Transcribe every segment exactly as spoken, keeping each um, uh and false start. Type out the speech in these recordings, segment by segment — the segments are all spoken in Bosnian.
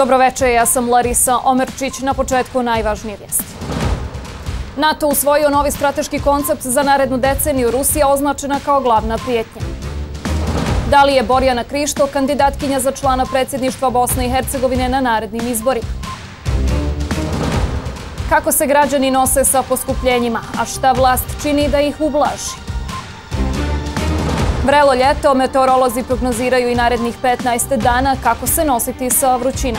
Dobroveče, ja sam Larisa Omerčić, na početku najvažnije vijesti. NATO usvojio novi strateški koncept za narednu deceniju, Rusija označena kao glavna prijetnja. Da li je Borjana Krišto kandidatkinja za člana predsjedništva Bosne i Hercegovine na narednim izborima? Kako se građani nose sa poskupljenjima, a šta vlast čini da ih ublaži? Vrelo ljeto, meteorolozi prognoziraju i narednih petnaest dana kako se nositi sa vrućinom.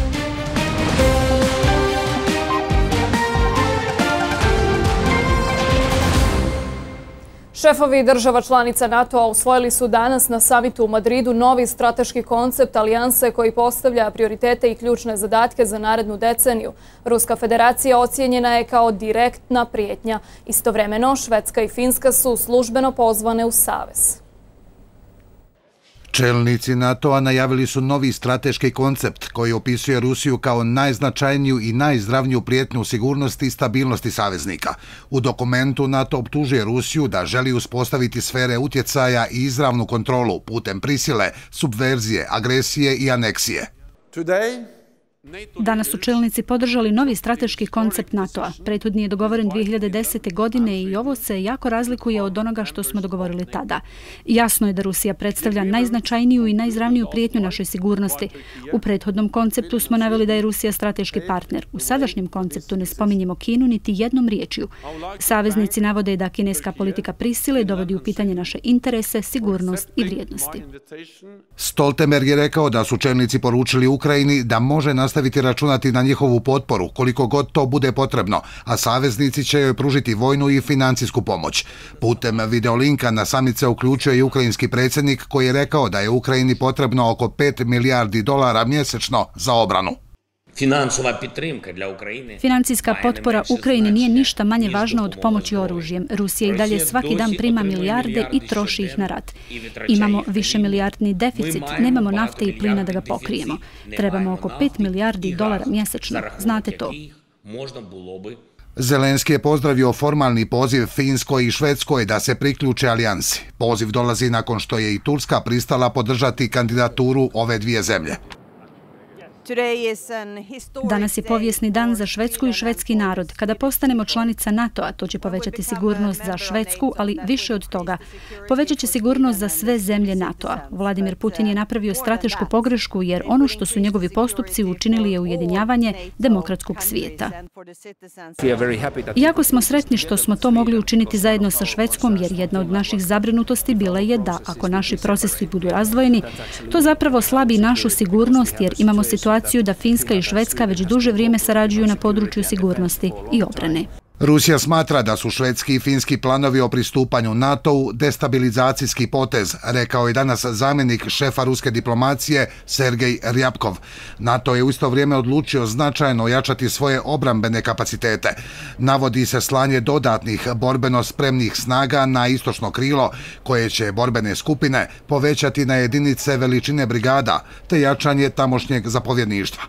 Šefovi država članica NATO-a usvojili su danas na samitu u Madridu novi strateški koncept alijanse koji postavlja prioritete i ključne zadatke za narednu deceniju. Ruska federacija ocijenjena je kao direktna prijetnja. Istovremeno, Švedska i Finska su službeno pozvane u savez. Čelnici NATO-a najavili su novi strateški koncept koji opisuje Rusiju kao najznačajniju i najzdravniju prijetnju sigurnosti i stabilnosti saveznika. U dokumentu NATO optužuje Rusiju da želi uspostaviti sfere utjecaja i izravnu kontrolu putem prisile, subverzije, agresije i aneksije. Danas su čelnici podržali novi strateški koncept NATO-a. Prethodni je dogovoren dvije hiljade desete. godine i ovo se jako razlikuje od onoga što smo dogovorili tada. Jasno je da Rusija predstavlja najznačajniju i najizravniju prijetnju našoj sigurnosti. U prethodnom konceptu smo naveli da je Rusija strateški partner. U sadašnjem konceptu ne spominjemo Kinu niti jednom riječju. Saveznici navode da kineska politika prisile dovodi u pitanje naše interese, sigurnost i vrijednosti. Stoltenberg je rekao da su čelnici poručili Ukrajini da može nastaviti računati na njihovu potporu koliko god to bude potrebno, a saveznici će joj pružiti vojnu i financijsku pomoć. Putem videolinka na summit se uključio i ukrajinski predsjednik koji je rekao da je Ukrajini potrebno oko pet milijardi dolara mjesečno za obranu. Financijska potpora Ukrajini nije ništa manje važna od pomoći oružjem. Rusija i dalje svaki dan prima milijarde i troši ih na rat. Imamo više milijardni deficit, nemamo nafte i plina da ga pokrijemo. Trebamo oko pet milijardi dolara mjesečno. Znate to. Zelenski je pozdravio formalni poziv Finskoj i Švedskoj da se priključe alijansi. Poziv dolazi nakon što je i Turska pristala podržati kandidaturu ove dvije zemlje. Danas je povijesni dan za Švedsku i švedski narod. Kada postanemo članica NATO-a, to će povećati sigurnost za Švedsku, ali više od toga. Povećat će sigurnost za sve zemlje NATO-a. Vladimir Putin je napravio stratešku pogrešku jer ono što su njegovi postupci učinili je ujedinjavanje demokratskog svijeta. Jako smo sretni što smo to mogli učiniti zajedno sa Švedskom jer jedna od naših zabrinutosti bila je da ako naši procesi budu razdvojeni, to zapravo slabi našu sigurnost jer imamo situaciju da Finska i Švedska već duže vrijeme sarađuju na području sigurnosti i obrane. Rusija smatra da su švedski i finski planovi o pristupanju NATO-u destabilizacijski potez, rekao je danas zamjenik šefa ruske diplomacije Sergej Rjapkov. NATO je u isto vrijeme odlučio značajno ojačati svoje obrambene kapacitete. Navodi se slanje dodatnih borbeno spremnih snaga na istočno krilo, koje će borbene skupine povećati na jedinice veličine brigada, te jačanje tamošnjeg zapovjedništva.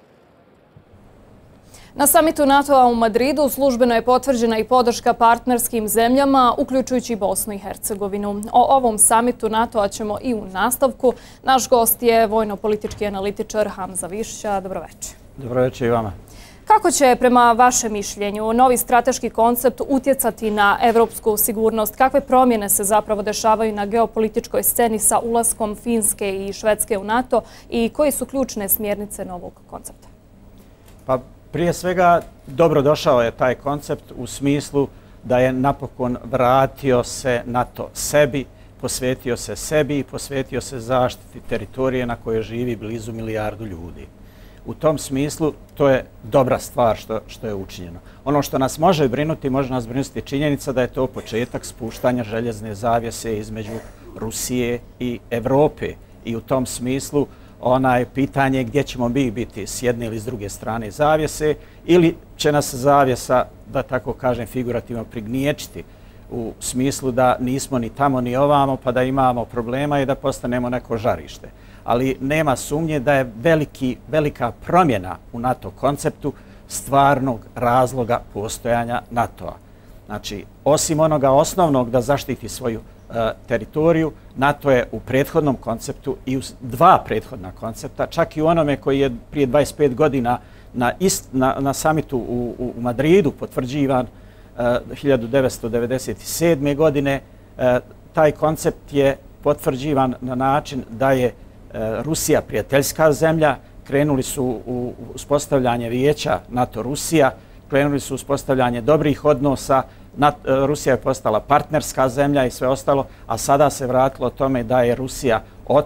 Na samitu NATO-a u Madridu službeno je potvrđena i podrška partnerskim zemljama, uključujući Bosnu i Hercegovinu. O ovom samitu NATO-a ćemo i u nastavku. Naš gost je vojno-politički analitičar Hamza Višća. Dobroveče. Dobroveče i vama. Kako će, prema vašem mišljenju, novi strateški koncept utjecati na evropsku sigurnost? Kakve promjene se zapravo dešavaju na geopolitičkoj sceni sa ulaskom Finske i Švedske u NATO i koje su ključne smjernice novog koncepta? Pa, prije svega, dobro došao je taj koncept u smislu da je napokon vratio se NATO sebi, posvetio se sebi i posvetio se zaštiti teritorije na kojoj živi blizu milijardu ljudi. U tom smislu to je dobra stvar što, što je učinjeno. Ono što nas može brinuti, može nas brinuti činjenica da je to početak spuštanja željezne zavjese između Rusije i Evrope. I u tom smislu onaj pitanje gdje ćemo mi biti s jedne ili s druge strane zavjese ili će nas zavjesa, da tako kažem figurativno, prigniječiti u smislu da nismo ni tamo ni ovamo pa da imamo problema i da postanemo neko žarište. Ali nema sumnje da je veliki, velika promjena u NATO konceptu stvarnog razloga postojanja NATO-a. Znači, osim onoga osnovnog da zaštiti svoju teritoriju. NATO je u prethodnom konceptu i u dva prethodna koncepta, čak i u onome koji je prije dvadeset pet godina na, ist, na, na samitu u, u Madridu potvrđivan hiljadu devetsto devedeset sedme. godine. Taj koncept je potvrđivan na način da je Rusija prijateljska zemlja, krenuli su u uspostavljanje vijeća NATO-Rusija, krenuli su u uspostavljanje dobrih odnosa, Rusija je postala partnerska zemlja i sve ostalo, a sada se vratilo tome da je Rusija od,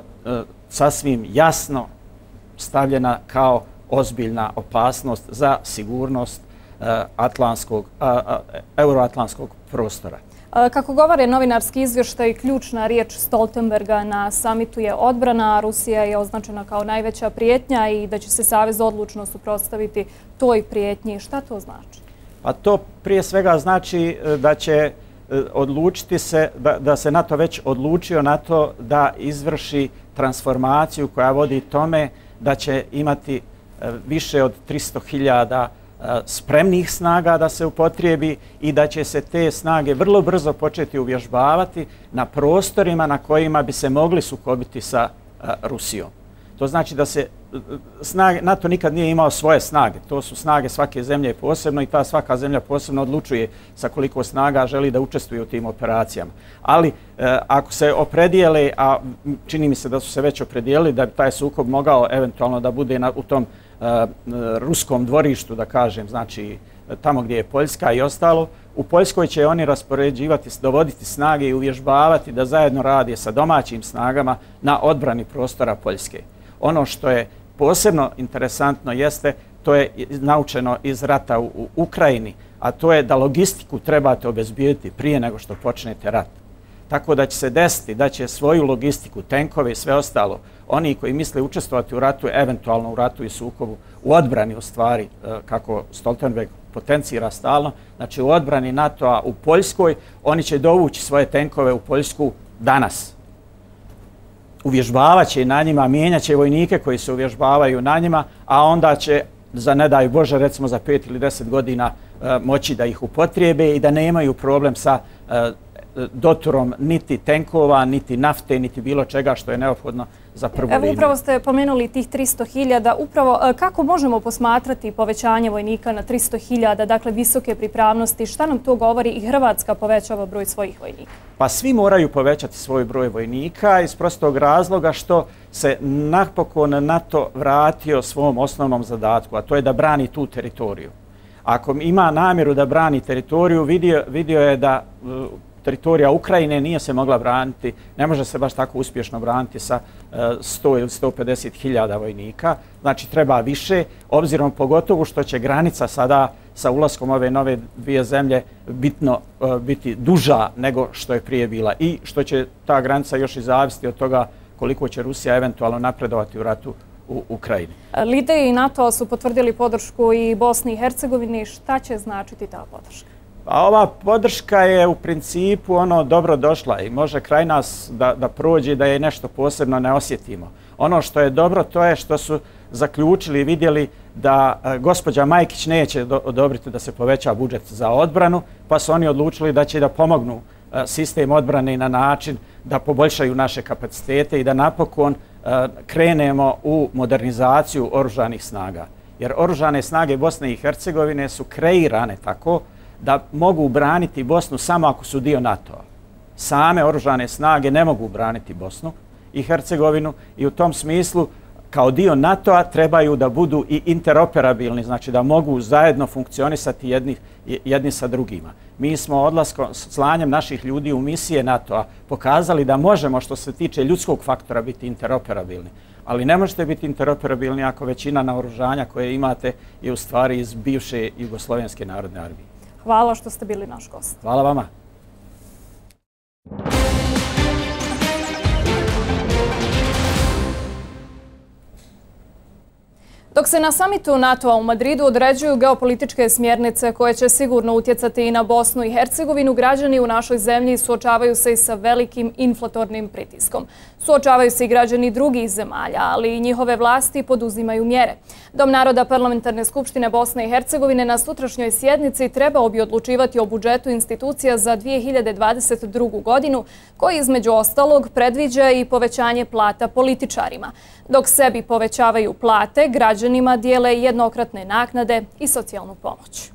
sasvim jasno stavljena kao ozbiljna opasnost za sigurnost atlantskog, euroatlantskog prostora. Kako govore novinarski izvještaj, ključna riječ Stoltenberga na samitu je odbrana. Rusija je označena kao najveća prijetnja i da će se Savez odlučno suprotstaviti toj prijetnji. Šta to znači? Pa to prije svega znači da će odlučiti se, da, da se NATO već odlučio na to da izvrši transformaciju koja vodi tome da će imati više od tristo hiljada spremnih snaga da se upotrijebi i da će se te snage vrlo brzo početi uvježbavati na prostorima na kojima bi se mogli sukobiti sa Rusijom. To znači da se snage, NATO nikad nije imao svoje snage. To su snage svake zemlje posebno i ta svaka zemlja posebno odlučuje sa koliko snaga želi da učestvuje u tim operacijama. Ali e, ako se opredijele, a čini mi se da su se već opredijelili da bi taj sukob mogao eventualno da bude na, u tom e, ruskom dvorištu, da kažem, znači tamo gdje je Poljska i ostalo, u Poljskoj će oni raspoređivati, dovoditi snage i uvježbavati da zajedno radi sa domaćim snagama na odbrani prostora Poljske. Ono što je posebno interesantno jeste, to je naučeno iz rata u Ukrajini, a to je da logistiku trebate obezbijediti prije nego što počnete rat. Tako da će se desiti da će svoju logistiku, tenkove i sve ostalo, oni koji misle učestvovati u ratu, eventualno u ratu i sukobu, u odbrani u stvari, kako Stoltenberg potencira stalno, znači u odbrani NATO-a u Poljskoj, oni će dovući svoje tenkove u Poljsku danas. Uvježbavat će na njima, mijenjat će vojnike koji se uvježbavaju na njima, a onda će, za ne daj Bože, recimo za pet ili deset godina moći da ih upotrijebe i da nemaju problem sa doturom niti tenkova, niti nafte, niti bilo čega što je neophodno za prvu liniju. Evo, upravo ste pomenuli tih tristo hiljada. Upravo kako možemo posmatrati povećanje vojnika na tristo hiljada, dakle visoke pripravnosti? Šta nam to govori i Hrvatska povećava broj svojih vojnika? Pa svi moraju povećati svoj broj vojnika iz prostog razloga što se napokon NATO vratio svom osnovnom zadatku, a to je da brani tu teritoriju. Ako ima namjeru da brani teritoriju, vidio, vidio je da teritorija Ukrajine nije se mogla braniti, ne može se baš tako uspješno braniti sa sto ili sto pedeset hiljada vojnika. Znači treba više, obzirom pogotovo što će granica sada sa ulaskom ove nove dvije zemlje bitno biti duža nego što je prije bila i što će ta granica još i zavisiti od toga koliko će Rusija eventualno napredovati u ratu u Ukrajini. Lideri NATO su potvrdili podršku i Bosni i Hercegovini. Šta će značiti ta podrška? A ova podrška je u principu ono dobro došla i može kraj nas da, da prođe da je nešto posebno ne osjetimo. Ono što je dobro to je što su zaključili i vidjeli da e, gospođa Majkić neće do, odobriti da se poveća budžet za odbranu, pa su oni odlučili da će da pomognu e, sistem odbrane na način da poboljšaju naše kapacitete i da napokon e, krenemo u modernizaciju oružanih snaga. Jer oružane snage Bosne i Hercegovine su kreirane tako da mogu braniti Bosnu samo ako su dio NATO-a. Same oružane snage ne mogu braniti Bosnu i Hercegovinu i u tom smislu kao dio NATO-a trebaju da budu i interoperabilni, znači da mogu zajedno funkcionisati jedni, jedni sa drugima. Mi smo odlaskom, slanjem naših ljudi u misije NATO-a pokazali da možemo što se tiče ljudskog faktora biti interoperabilni. Ali ne možete biti interoperabilni ako većina naoružanja koje imate je u stvari iz bivše Jugoslovenske narodne armije. Hvala što ste bili naš gost. Hvala vama. Dok se na samitu NATO-a u Madridu određuju geopolitičke smjernice koje će sigurno utjecati i na Bosnu i Hercegovinu, građani u našoj zemlji suočavaju se i sa velikim inflatornim pritiskom. Suočavaju se i građani drugih zemalja, ali i njihove vlasti poduzimaju mjere. Dom naroda Parlamentarne skupštine Bosne i Hercegovine na sutrašnjoj sjednici trebao bi odlučivati o budžetu institucija za dvije hiljade dvadeset drugu. godinu, koji između ostalog predviđa i povećanje plata političarima. Dok sebi povećavaju plate, građanima dijele jednokratne naknade i socijalnu pomoć.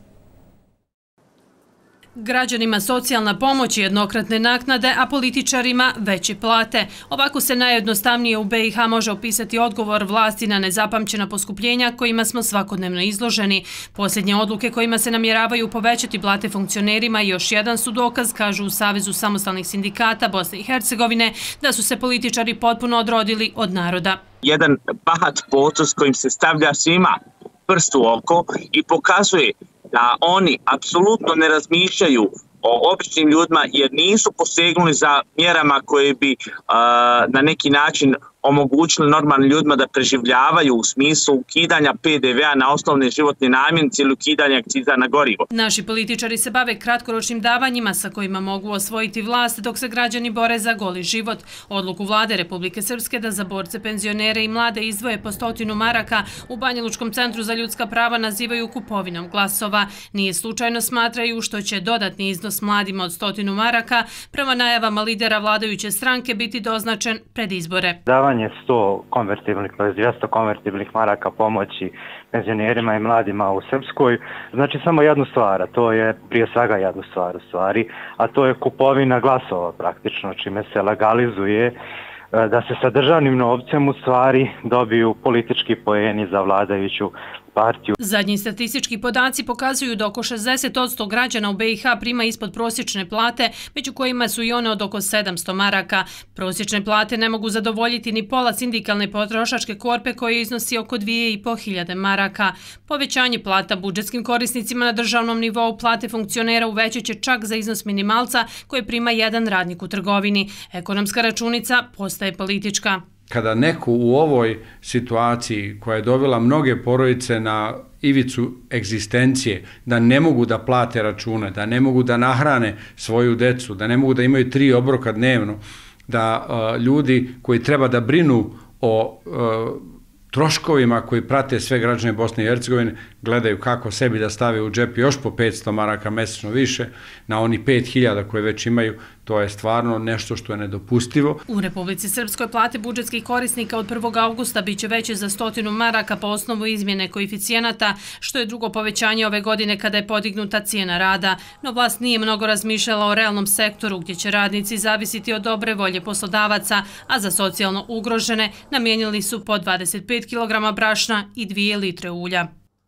Građanima socijalna pomoć i jednokratne naknade, a političarima veće plate. Ovako se najjednostavnije u be i ha može opisati odgovor vlasti na nezapamćena poskupljenja kojima smo svakodnevno izloženi. Posljednje odluke kojima se namjeravaju povećati plate funkcionerima još jedan su dokaz, kažu u Savezu samostalnih sindikata Bosne i Hercegovine, da su se političari potpuno odrodili od naroda. Jedan bahat potez kojim se stavlja svima prst u oko i pokazuje da oni apsolutno ne razmišljaju o običnim ljudima jer nisu posegnuli za mjerama koje bi a, na neki način omogućili normalnim ljudima da preživljavaju u smislu ukidanja pe de ve a na osnovne životne namirnice ili ukidanja akciza na gorivo. Naši političari se bave kratkoročnim davanjima sa kojima mogu osvojiti vlast dok se građani bore za goli život. Odluku vlade Republike Srpske da za borce, penzionere i mlade izdvoje po stotinu maraka u Banjalučkom centru za ljudska prava nazivaju kupovinom glasova. Nije slučajno, smatraju, što će dodatni iznos mladima od stotinu maraka prema najavama lidera vladajuće stranke biti doznačen pred izbore. sto konvertibilnih, to je dvjesto konvertibilnih maraka pomoći penzionerima i mladima u Srpskoj, znači samo jednu stvar, a to je prije svega jednu stvar u stvari, a to je kupovina glasova praktično, čime se legalizuje da se sa državnim novcem u stvari dobiju politički poeni za vladajuću partiju. Zadnji statistički podaci pokazuju da oko šezdeset posto građana u be i ha prima ispod prosječne plate, među kojima su i one od oko sedamsto maraka. Prosječne plate ne mogu zadovoljiti ni pola sindikalne potrošačke korpe koje iznosi oko dvije i po hiljade maraka. Povećanje plata budžetskim korisnicima na državnom nivou plate funkcionera uvećat će čak za iznos minimalca koje prima jedan radnik u trgovini. Ekonomska računica postaje politička. Kada neko u ovoj situaciji koja je dovela mnoge porodice na ivicu egzistencije, da ne mogu da plate račune, da ne mogu da nahrane svoju decu, da ne mogu da imaju tri obroka dnevno, da uh, ljudi koji treba da brinu o uh, troškovima koji prate sve građane Bosne i Hercegovine gledaju kako sebi da stave u džep još po petsto maraka mesečno više na oni pet hiljada koje već imaju, to je stvarno nešto što je nedopustivo. U Republici Srpskoj plate budžetskih korisnika od prvog avgusta biće veće za stotinu maraka po osnovu izmjene koeficijenata, što je drugo povećanje ove godine kada je podignuta cijena rada. No vlast nije mnogo razmišljala o realnom sektoru gdje će radnici zavisiti od dobre volje poslodavaca, a za socijalno ugrožene namijenili su po dvadeset pet kilograma brašna i dvije litre ulja.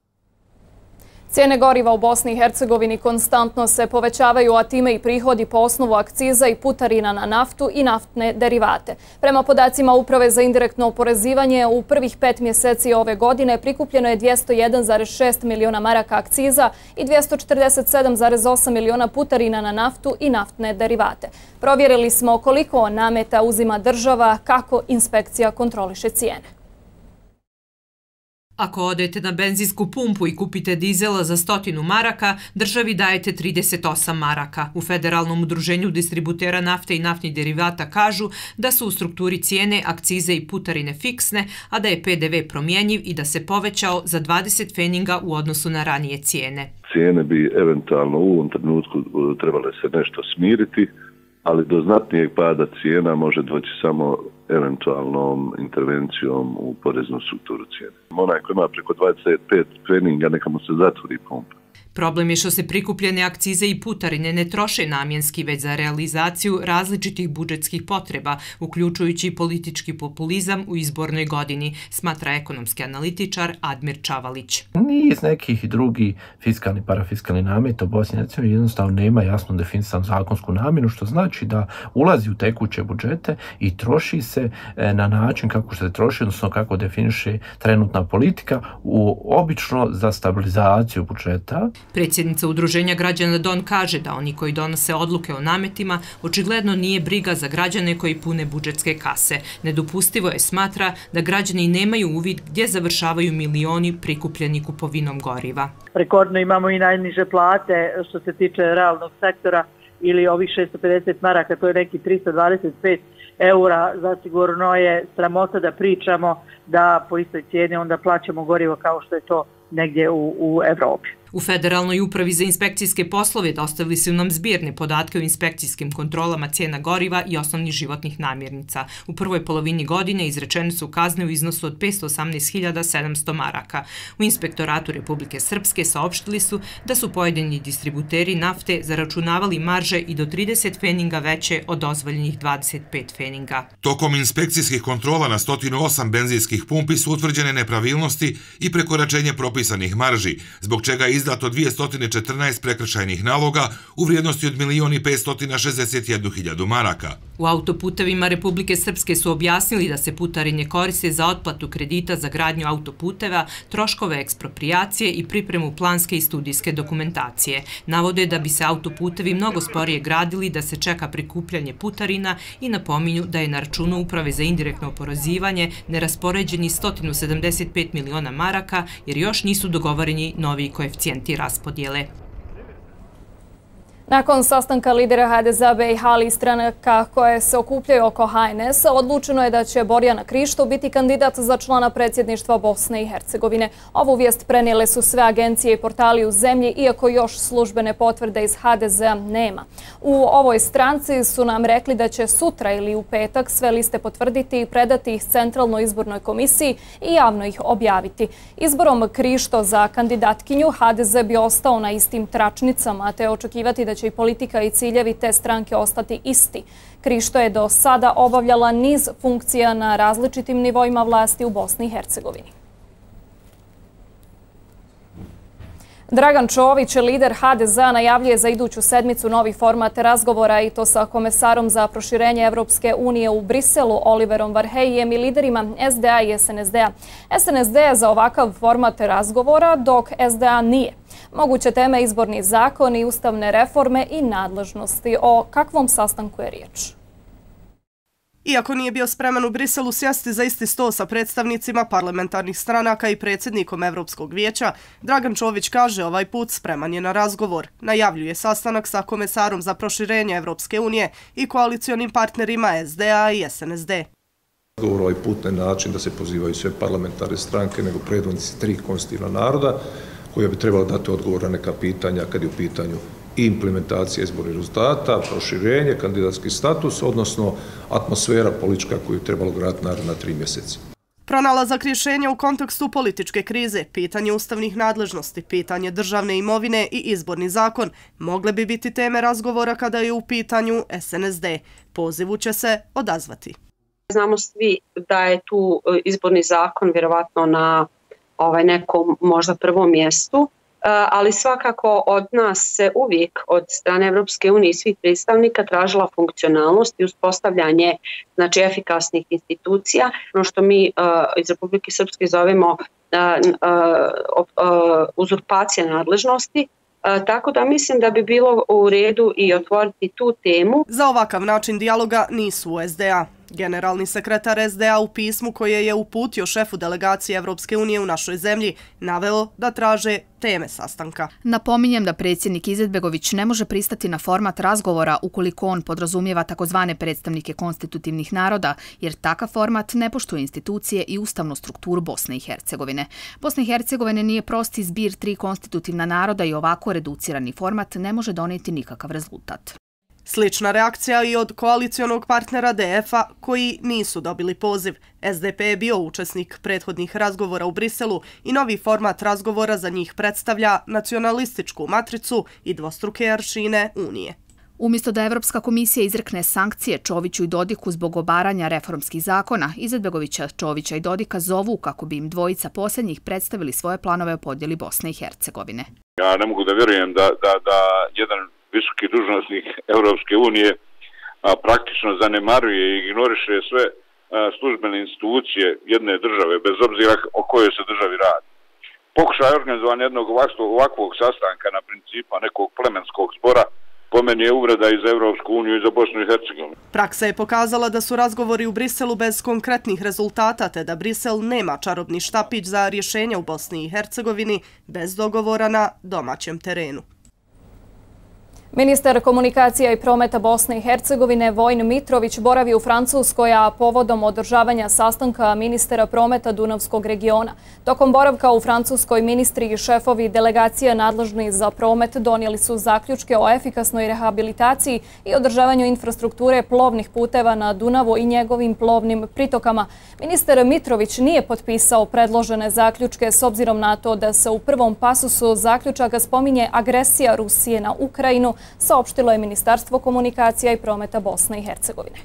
Cijene goriva u Bosni i Hercegovini konstantno se povećavaju, a time i prihodi po osnovu akciza i putarina na naftu i naftne derivate. Prema podacima Uprave za indirektno oporezivanje, u prvih pet mjeseci ove godine prikupljeno je dvjesto jedan zarez šest miliona maraka akciza i dvjesto četrdeset sedam zarez osam miliona putarina na naftu i naftne derivate. Provjerili smo koliko nameta uzima država, kako inspekcija kontroliše cijene. Ako odete na benzinsku pumpu i kupite dizela za stotinu maraka, državi dajete trideset osam maraka. U Federalnom udruženju distributera nafte i naftnih derivata kažu da su u strukturi cijene akcize i putarine fiksne, a da je pe de ve promjenjiv i da se povećao za dvadeset feninga u odnosu na ranije cijene. Cijene bi eventualno u ovom trenutku trebale se nešto smiriti, ali do znatnijeg pada cijena može doći samo eventualnom intervencijom u poreznu strukturu cijene. Onaj ko ima preko dvadeset pet feninga, neka mu se zatvori pumpa. Problem je što se prikupljene akcize i putarine ne troše namjenski, već za realizaciju različitih budžetskih potreba, uključujući i politički populizam u izbornoj godini, smatra ekonomski analitičar Admir Čavalić. Niz nekih drugih fiskalni i parafiskalni nameta u Bosni i Hercegovini jednostavno nema jasno definisanu zakonsku namjenu, što znači da ulazi u tekuće budžete i troši se na način kako se troši, odnosno kako definiše trenutna politika, u obično za stabilizaciju budžeta. Predsjednica Udruženja građana Don kaže da oni koji donose odluke o nametima očigledno nije briga za građane koji pune budžetske kase. Nedopustivo je, smatra, da građani nemaju uvid gdje završavaju milioni prikupljeni kupovinom goriva. Rekordno imamo i najniže plate što se tiče realnog sektora ili ovih šesto pedeset maraka, to je neki tristo dvadeset pet eura, zasigurno je sramota da pričamo da po istoj cijeni onda plaćamo gorivo kao što je to negdje u, u Evropi. U Federalnoj upravi za inspekcijske poslove dostavili su nam zbirne podatke o inspekcijskim kontrolama cijena goriva i osnovnih životnih namirnica. U prvoj polovini godine izrečene su kazne u iznosu od petsto osamnaest hiljada sedamsto maraka. U Inspektoratu Republike Srpske saopštili su da su pojedini distributeri nafte zaračunavali marže i do trideset feninga veće od dozvoljenih dvadeset pet feninga. Tokom inspekcijskih kontrola na sto osam benzinskih pumpi su utvrđene nepravilnosti i prekoračenje propisanih marži, zbog čega je izdato dvjesto četrnaest prekršajnih naloga u vrijednosti od milion petsto šezdeset jednu hiljadu maraka. U autoputevima Republike Srpske su objasnili da se putarenje koriste za otplatu kredita za gradnju autoputeva, troškove eksproprijacije i pripremu planske i studijske dokumentacije. Navode da bi se autoputevi mnogo sporije gradili, da se čeka prikupljanje putarina i napominju da je na računu Uprave za indirektno oporezivanje neraspoređeni sto sedamdeset pet miliona maraka jer još nisu dogovoreni novi koeficijenti raspodjele. Nakon sastanka lidera ha de zea B i ha i stranaka koje se okupljaju oko ha en es-a, odlučeno je da će Borjana Krišto biti kandidat za člana predsjedništva Bosne i Hercegovine. Ovu vijest prenijele su sve agencije i portali u zemlji, iako još službene potvrde iz ha de zea nema. U ovoj stranci su nam rekli da će sutra ili u petak sve liste potvrditi i predati ih Centralnoj izbornoj komisiji i javno ih objaviti. Izborom Krišto za kandidatkinju ha de ze bi ostao na istim tračnicama, te očekivati da će i politika i ciljevi te stranke ostati isti. Krišto je do sada obavljala niz funkcija na različitim nivoima vlasti u Bosni i Hercegovini. Dragan Čović, lider ha de zea, najavljuje za iduću sedmicu novi format razgovora i to sa komesarom za proširenje Evropske unije u Briselu, Oliverom Varheljem, i liderima es de a i es en es de-a. es en es de je za ovakav format razgovora, dok es de a nije. Moguće teme izborni zakon i ustavne reforme i nadležnosti. O kakvom sastanku je riječ? Iako nije bio spreman u Briselu sjesti za isti sto sa predstavnicima parlamentarnih stranaka i predsjednikom Evropskog vijeća, Dragan Čović kaže ovaj put spreman je na razgovor. Najavljuje sastanak sa komesarom za proširenje Evropske unije i koalicionim partnerima es de a i es en es de. Razgovor ovaj put ne način da se pozivaju sve parlamentarne stranke, nego predvodnici tri konstitutivna naroda koja bi trebala dati odgovor na neka pitanja kad je u pitanju i implementacija izbornih rezultata, proširenje, kandidatski status, odnosno atmosfera politička koju je trebalo graditi naredna tri mjeseca. Pronalazak rješenja u kontekstu političke krize, pitanje ustavnih nadležnosti, pitanje državne imovine i izborni zakon mogle bi biti teme razgovora kada je u pitanju es en es de. Pozivu će se odazvati. Znamo svi da je tu izborni zakon vjerovatno na ovaj nekom možda prvom mjestu, ali svakako od nas se uvijek od strane Evropske unije i svih predstavnika tražila funkcionalnost i uspostavljanje znači efikasnih institucija, ono što mi uh, iz Republike Srpske zovemo uh, uh, uh, uzurpacija nadležnosti. Uh, tako da mislim da bi bilo u redu i otvoriti tu temu. Za ovakav način dijaloga nisu u es de a. Generalni sekretar es de a u pismu koje je uputio šefu delegacije Evropske unije u našoj zemlji naveo da traže teme sastanka. Napominjem da predsjednik Izetbegović ne može pristati na format razgovora ukoliko on podrazumijeva takozvane predstavnike konstitutivnih naroda, jer takav format ne poštuje institucije i ustavnu strukturu Bosne i Hercegovine. Bosna i Hercegovine nije prosti zbir tri konstitutivna naroda i ovako reducirani format ne može donijeti nikakav rezultat. Slična reakcija i od koalicionog partnera de efa koji nisu dobili poziv. es de pe je bio učesnik prethodnih razgovora u Briselu i novi format razgovora za njih predstavlja nacionalističku matricu i dvostruke aršine Unije. Umjesto da Evropska komisija izrekne sankcije Čoviću i Dodiku zbog obaranja reformskih zakona, Izetbegovića, Čovića i Dodika zovu kako bi im dvojica posljednjih predstavili svoje planove o podjeli Bosne i Hercegovine. Ja ne mogu da vjerujem da, da, da jedan visoki dužnosnik Evropske unije a, praktično zanemaruje i ignoriše sve a, službene institucije jedne države, bez obzira o kojoj se državi radi. pokušaj organizovanja jednog ovakvog sastanka na principa nekog plemenskog zbora po meni je uvreda i za Evropsku uniju i za Bosnu i Hercegovinu. Praksa je pokazala da su razgovori u Briselu bez konkretnih rezultata, te da Brisel nema čarobni štapić za rješenja u Bosni i Hercegovini bez dogovora na domaćem terenu. Ministar komunikacija i prometa Bosne i Hercegovine Vojin Mitrović boravi u Francuskoj, a povodom održavanja sastanka ministara prometa Dunavskog regiona. Tokom boravka u Francuskoj ministri i šefovi delegacija nadležni za promet donijeli su zaključke o efikasnoj rehabilitaciji i održavanju infrastrukture plovnih puteva na Dunavu i njegovim plovnim pritokama. Ministar Mitrović nije potpisao predložene zaključke s obzirom na to da se u prvom pasusu zaključaka spominje agresija Rusije na Ukrajinu, saopštilo je Ministarstvo komunikacija i prometa Bosne i Hercegovine.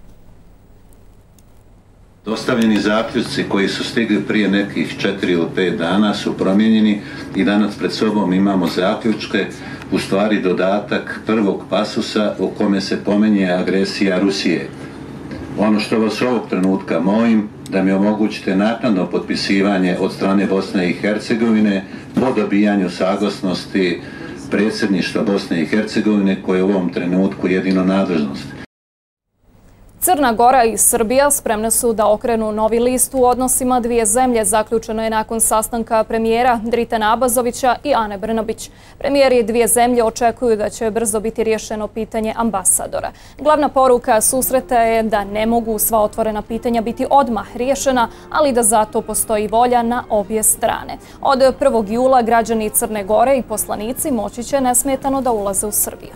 Dostavljeni zaključci koji su stigli prije nekih četiri ili pet dana su promijenjeni i danas pred sobom imamo zaključke, u stvari dodatak prvog pasusa u kome se pominje agresija Rusije. Ono što vas ovog trenutka molim, da mi omogućite naknadno potpisivanje od strane Bosne i Hercegovine po dobijanju saglasnosti predsjedništva Bosne i Hercegovine koje je u ovom trenutku jedino nadležnost. Crna Gora i Srbija spremne su da okrenu novi list u odnosima dvije zemlje. Zaključeno je nakon sastanka premijera Dritana Abazovića i Ane Brnabić. Premijeri dvije zemlje očekuju da će brzo biti riješeno pitanje ambasadora. Glavna poruka susreta je da ne mogu sva otvorena pitanja biti odmah riješena, ali da zato postoji volja na obje strane. Od prvog jula građani Crne Gore i poslanici moći će nesmetano da ulaze u Srbiju.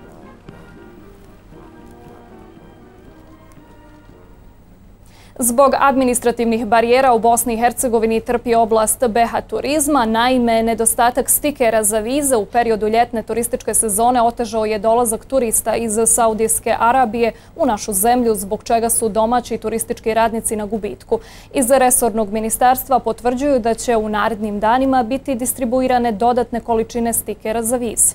Zbog administrativnih barijera u Bosni i Hercegovini trpi oblast B H turizma. Naime, nedostatak stikera za vize u periodu ljetne turističke sezone otežao je dolazak turista iz Saudijske Arabije u našu zemlju, zbog čega su domaći turistički radnici na gubitku. Iz resornog ministarstva potvrđuju da će u narednim danima biti distribuirane dodatne količine stikera za vize.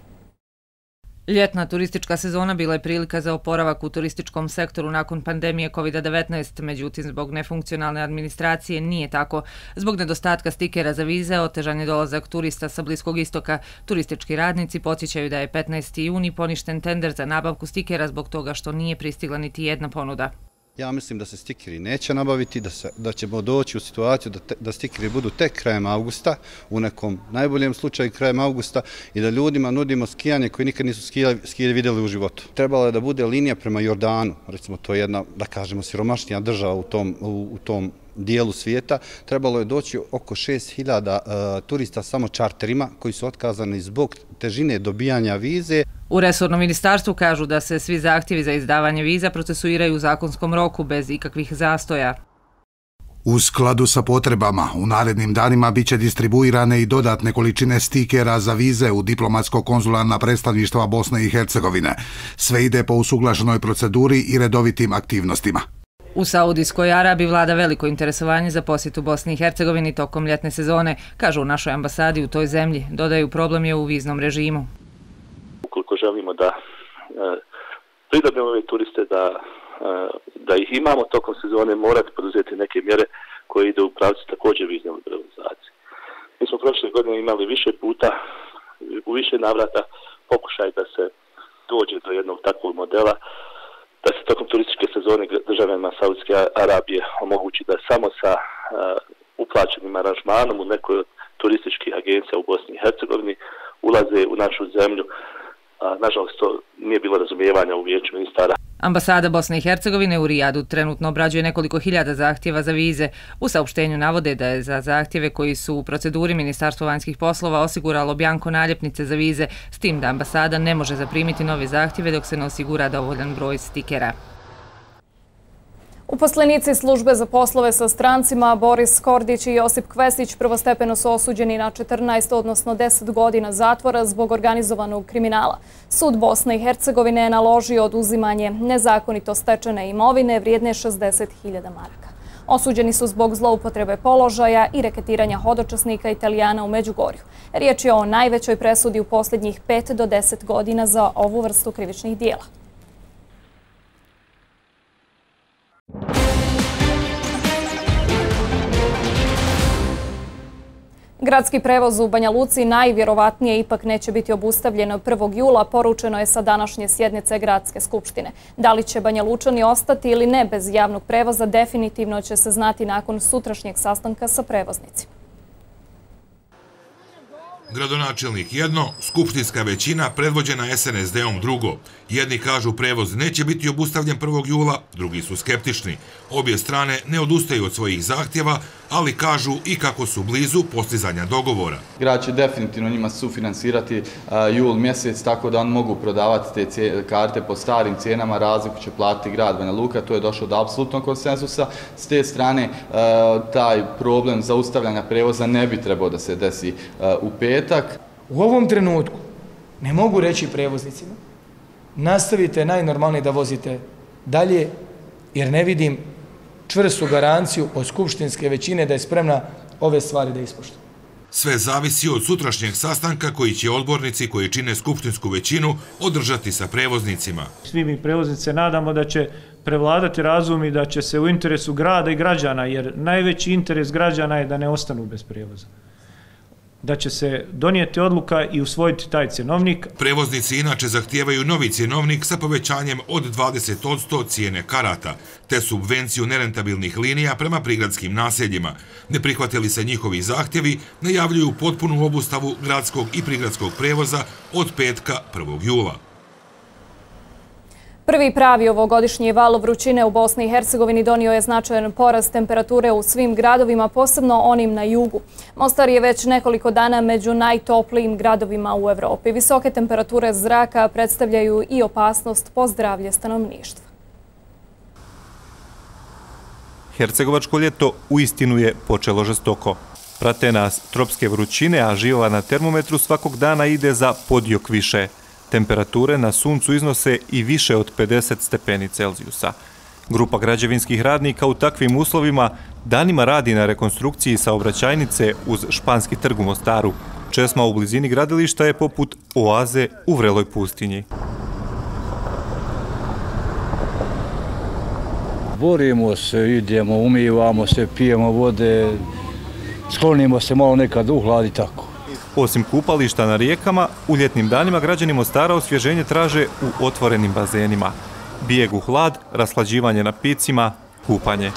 Ljetna turistička sezona bila je prilika za oporavak u turističkom sektoru nakon pandemije kovid devetnaest, međutim zbog nefunkcionalne administracije nije tako. Zbog nedostatka stikera za vize otežan je dolazak turista sa Bliskog istoka. Turistički radnici podsjećaju da je petnaesti juni poništen tender za nabavku stikera zbog toga što nije pristigla niti jedna ponuda. Ja mislim da se stikeri neće nabaviti, da, se, da ćemo doći u situaciju da, te, da stikeri budu tek krajem avgusta, u nekom najboljem slučaju krajem avgusta, i da ljudima nudimo skijanje koji nikad nisu skijali, skijali vidjeli u životu. Trebalo je da bude linija prema Jordanu, recimo to je jedna, da kažemo, siromašnija država u tom, u, u tom dijelu svijeta. Trebalo je doći oko šest hiljada uh, turista samo čarterima koji su otkazani zbog težine dobijanja vize. U resornom ministarstvu kažu da se svi zahtjevi za izdavanje viza procesuiraju u zakonskom roku bez ikakvih zastoja. U skladu sa potrebama, u narednim danima biće distribuirane i dodatne količine stikera za vize u diplomatsko-konzularna predstavništva Bosne i Hercegovine. Sve ide po usuglašenoj proceduri i redovitim aktivnostima. U Saudijskoj Arabiji vlada veliko interesovanje za posjetu Bosni i Hercegovini tokom ljetne sezone, kažu u našoj ambasadi u toj zemlji. Dodaju, problem je u viznom režimu. Ukoliko želimo da e, pridobimo ove turiste, da, e, da ih imamo tokom sezone, morate poduzeti neke mjere koje ide u pravcu također vizne liberalizacije. Mi smo prošle godine imali više puta, u više navrata pokušaj da se dođe do jednog takvog modela, da se tokom turističke sezone državama Saudijske Arabije omogući da samo sa uh, uplaćenim aranžmanom u nekoj od turističkih agencija u Bosni i Hercegovini ulaze u našu zemlju. Uh, nažalost, to nije bilo razumijevanja u vijeću ministara. Ambasada Bosne i Hercegovine u Rijadu trenutno obrađuje nekoliko hiljada zahtjeva za vize. U saopštenju navode da je za zahtjeve koji su u proceduri Ministarstvo vanjskih poslova osiguralo bjanko naljepnice za vize, s tim da ambasada ne može zaprimiti nove zahtjeve dok se ne osigura dovoljan broj stikera. Uposlenici službe za poslove sa strancima Boris Kordić i Josip Kvesić prvostepeno su osuđeni na četrnaest, odnosno deset godina zatvora zbog organizovanog kriminala. Sud Bosne i Hercegovine je naložio oduzimanje nezakonito stečene imovine vrijedne šezdeset hiljada maraka. Osuđeni su zbog zloupotrebe položaja i reketiranja hodočasnika Italijana u Međugorju. Riječ je o najvećoj presudi u posljednjih pet do deset godina za ovu vrstu krivičnih dijela. Gradski prevoz u Banja Luci najvjerovatnije ipak neće biti obustavljen prvog jula, poručeno je sa današnje sjednice Gradske skupštine. Da li će Banja Lučani ostati ili ne bez javnog prevoza, definitivno će se znati nakon sutrašnjeg sastanka sa prevoznicima. Gradonačelnik jedno, skupštinska većina predvođena es en es de-om drugo. Jedni kažu prevoz neće biti obustavljen prvog jula, drugi su skeptični. Obje strane ne odustaju od svojih zahtjeva, ali kažu i kako su blizu postizanja dogovora. Grad će definitivno njima sufinansirati jul mjesec, tako da on mogu prodavati te karte po starim cijenama, razliku će platiti grad Banja Luka, to je došlo do apsolutnog konsenzusa. S te strane, taj problem zaustavljanja prevoza ne bi trebao da se desi u petak. U ovom trenutku ne mogu reći prevoznicima, nastavite najnormalnije da vozite dalje, jer ne vidim čvrstu garanciju od skupštinske većine da je spremna ove stvari da ispoštuje. Sve zavisi od sutrašnjeg sastanka koji će odbornici koji čine skupštinsku većinu održati sa prevoznicima. Svi mi prevoznice nadamo da će prevladati razum i da će se u interesu grada i građana, jer najveći interes građana je da ne ostanu bez prevoza, da će se donijeti odluka i usvojiti taj cjenovnik. Prevoznici inače zahtijevaju novi cjenovnik sa povećanjem od dvadeset posto cijene karata, te subvenciju nerentabilnih linija prema prigradskim naseljima. Ne prihvatili se njihovi zahtjevi, najavljuju potpunu obustavu gradskog i prigradskog prevoza od petka prvog jula. Prvi pravi ovogodišnji val vrućine u Bosni i Hercegovini donio je značajan porast temperature u svim gradovima, posebno onim na jugu. Mostar je već nekoliko dana među najtoplijim gradovima u Evropi. Visoke temperature zraka predstavljaju i opasnost po zdravlje stanovništva. Hercegovačko ljeto uistinu je počelo žestoko. Prate nas tropske vrućine, a žila na termometru svakog dana ide za podjok više. Temperature na suncu iznose i više od pedeset stepeni Celzijusa. Grupa građevinskih radnika u takvim uslovima danima radi na rekonstrukciji saobraćajnice uz Španski trg u Mostaru. Česma u blizini gradilišta je poput oaze u vreloj pustinji. Borimo se, idemo, umivamo se, pijemo vode, sklonimo se malo nekad uhladi tako. Osim kupališta na rijekama, u ljetnim danima građani Mostara osvježenje traže u otvorenim bazenima. Bijeg u hlad, raslađivanje na picima, kupanje.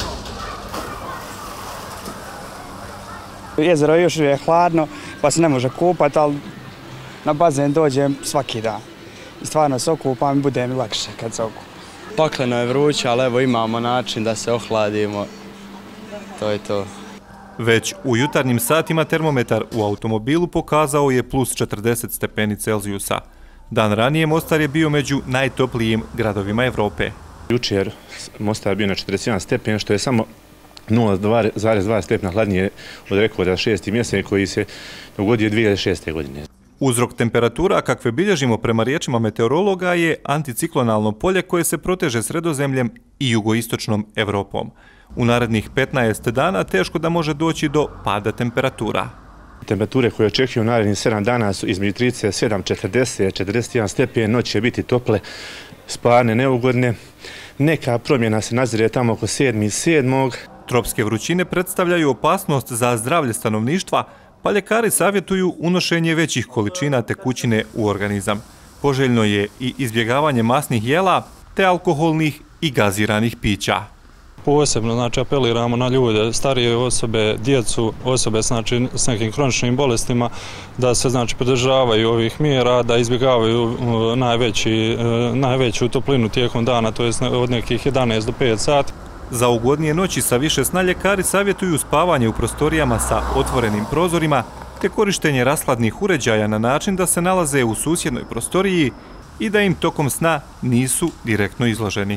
Jezero još je hladno, pa se ne može kupati, ali na bazen dođem svaki dan. I stvarno se okupam i bude mi lakše kad se okupam. Pakleno je vruće, ali evo imamo način da se ohladimo. To je to. Već u jutarnjim satima termometar u automobilu pokazao je plus četrdeset stepeni Celzijusa. Dan ranije Mostar je bio među najtoplijim gradovima Evrope. Jučer Mostar bio na četrdeset jedan stepen, što je samo nula zarez dva stepena hladnije od rekorda šesti mjesec koji se dogodio dvije hiljade šeste. godine. Uzrok temperatura kakve bilježimo prema riječima meteorologa je anticiklonalno polje koje se proteže Sredozemljem i jugoistočnom Evropom. U narednih petnaest dana teško da može doći do pada temperatura. Temperature koje očekuju u narednih sedam dana su između trideset sedam, četrdeset, četrdeset jedan stepen, noć će biti tople, sparne, neugodne. Neka promjena se nazire tamo oko sedmog sedmog. Tropske vrućine predstavljaju opasnost za zdravlje stanovništva, pa ljekari savjetuju unošenje većih količina tekućine u organizam. Poželjno je i izbjegavanje masnih jela te alkoholnih i gaziranih pića. Posebno znači, apeliramo na ljude, starije osobe, djecu, osobe znači, s nekim kroničnim bolestima, da se znači, pridržavaju ovih mjera, da izbjegavaju najveći, najveću toplinu tijekom dana, to je od nekih jedanaest do pet sati. Za ugodnije noći sa više sna ljekari savjetuju spavanje u prostorijama sa otvorenim prozorima te korištenje rashladnih uređaja na način da se nalaze u susjednoj prostoriji i da im tokom sna nisu direktno izloženi.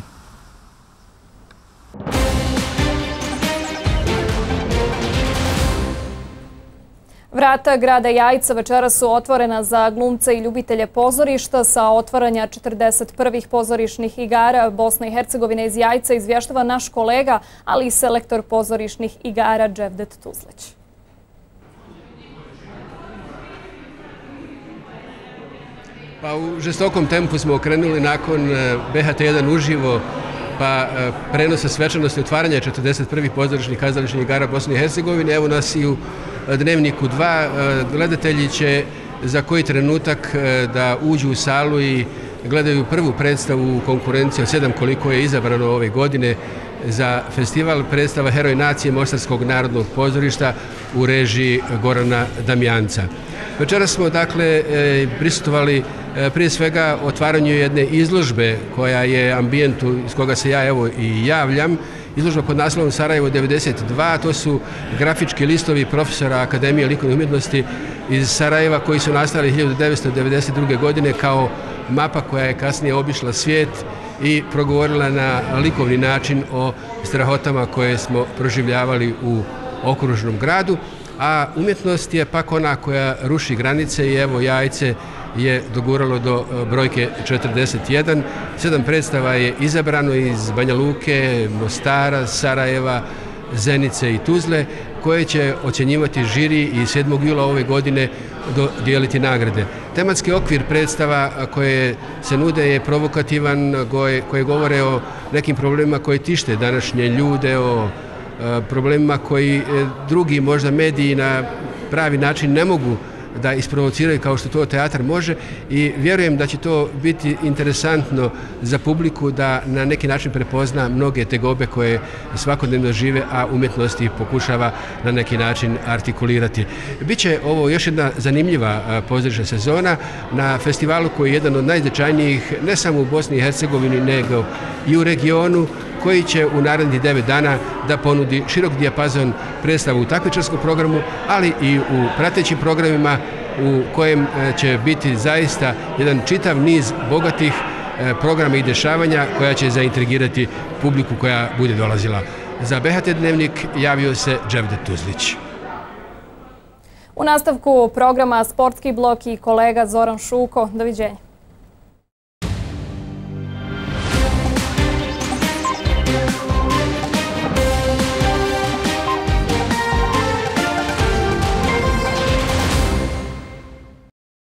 Vrata grada Jajca večeras su otvorena za glumce i ljubitelje pozorišta. Sa otvaranja četrdeset prvih pozorišnih igara Bosne i Hercegovine iz Jajca izvještava naš kolega, ali i selektor pozorišnih igara Dževdet Tuzleć. Pa u žestokom tempu smo okrenuli nakon B H T jedan uživo pa prenosa svečanosti otvaranja četrdeset prvih pozorišnih kazališnih igara Bosne i Hercegovine. Evo nas i u Dnevniku dva gledatelji će za koji trenutak da uđu u salu i gledaju prvu predstavu u konkurenciji od sedam koliko je izabrano ove godine za festival predstava Heroj nacije Mostarskog narodnog pozorišta u režiji Gorana Damjanca. Večeras smo dakle prisustvovali prije svega otvaranju jedne izložbe koja je ambijentu iz koga se ja evo i javljam. Izložba pod naslovom Sarajevo devedeset dva, to su grafički listovi profesora Akademije likovnih umjetnosti iz Sarajeva koji su nastali hiljadu devetsto devedeset druge. godine kao mapa koja je kasnije obišla svijet i progovorila na likovni način o strahotama koje smo proživljavali u okružnom gradu, a umjetnost je pak ona koja ruši granice i evo Jajce je doguralo do brojke četrdeset jedan. Sedam predstava je izabrano iz Banja Luke, Mostara, Sarajeva, Zenice i Tuzle, koje će ocjenjivati žiri i sedmog jula ove godine dodijeliti nagrade. Tematski okvir predstava koje se nude je provokativan, koje govore o nekim problemima koji tište današnje ljude, o problemima koji drugi možda mediji na pravi način ne mogu da isprovociraju kao što to teatar može i vjerujem da će to biti interesantno za publiku da na neki način prepozna mnoge tegobe koje svakodnevno žive, a umjetnost ih pokušava na neki način artikulirati. Biće ovo još jedna zanimljiva pozorišna sezona na festivalu koji je jedan od najznačajnijih ne samo u Bosni i Hercegovini nego i u regionu, koji će u narednih devet dana da ponudi širok dijapazon predstavu u takmičarskom programu, ali i u pratećim programima u kojem će biti zaista jedan čitav niz bogatih programa i dešavanja koja će zaintrigirati publiku koja bude dolazila. Za B H T Dnevnik javio se Dževdet Tuzlić. U nastavku programa Sportski blok i kolega Zoran Šuko. Doviđenja.